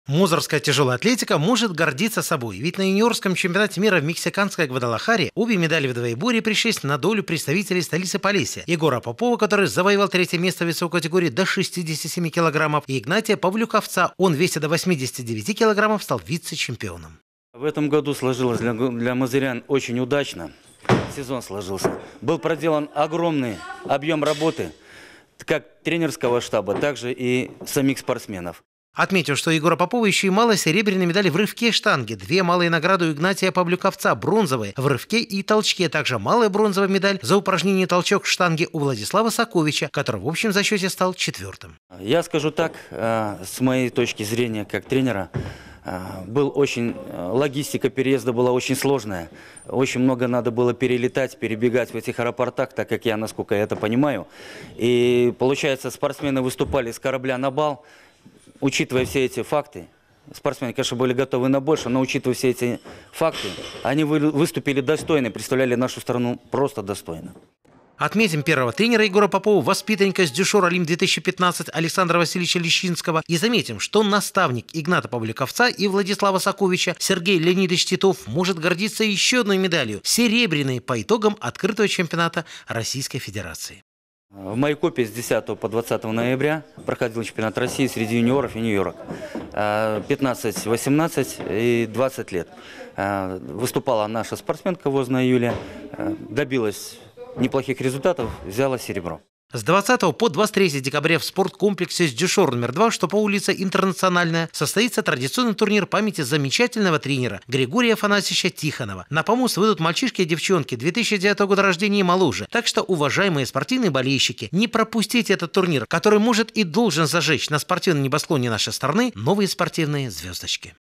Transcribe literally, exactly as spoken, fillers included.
Мозырская тяжелая атлетика может гордиться собой, ведь на юниорском чемпионате мира в мексиканской Гвадалахаре обе медали в двоеборье пришлись на долю представителей столицы Полесья: Егора Попова, который завоевал третье место в весовой категории до шестидесяти семи килограммов, и Игнатия Павлюковца. Он, веся до восьмидесяти девяти килограммов, стал вице-чемпионом. В этом году сложилось для, для мозырян очень удачно. Сезон сложился. Был проделан огромный объем работы, как тренерского штаба, так же и самих спортсменов. Отметим, что у Егора Попова еще и малая серебряная медаль в рывке штанги, две малые награды у Игнатия Павлюковца, бронзовые в рывке и толчке, также малая бронзовая медаль за упражнение толчок штанги у Владислава Саковича, который в общем зачете стал четвертым. Я скажу так, с моей точки зрения как тренера, был очень, логистика переезда была очень сложная. Очень много надо было перелетать, перебегать в этих аэропортах, так как я, насколько я это понимаю. И получается, спортсмены выступали с корабля на бал. Учитывая все эти факты, спортсмены, конечно, были готовы на больше, но учитывая все эти факты, они выступили достойно, представляли нашу страну просто достойно. Отметим первого тренера Егора Попова, воспитанника с Дюшор Олимп две тысячи пятнадцать Александра Васильевича Лещинского. И заметим, что наставник Игната Павлюковца и Владислава Саковича Сергей Леонидович Титов может гордиться еще одной медалью – серебряной по итогам открытого чемпионата Российской Федерации. В Майкопе с десятого по двадцатое ноября проходил чемпионат России среди юниоров и нью-йорк. пятнадцать, восемнадцать и двадцать лет. Выступала наша спортсменка Возная Юлия, добилась неплохих результатов, взяла серебро. С двадцатого по двадцать третье декабря в спорткомплексе с Дюшор номер два, что по улице Интернациональная, состоится традиционный турнир памяти замечательного тренера Григория Афанасьевича Тихонова. На помост выйдут мальчишки и девчонки две тысячи девятого года рождения и моложе. Так что, уважаемые спортивные болельщики, не пропустите этот турнир, который может и должен зажечь на спортивном небосклоне нашей страны новые спортивные звездочки.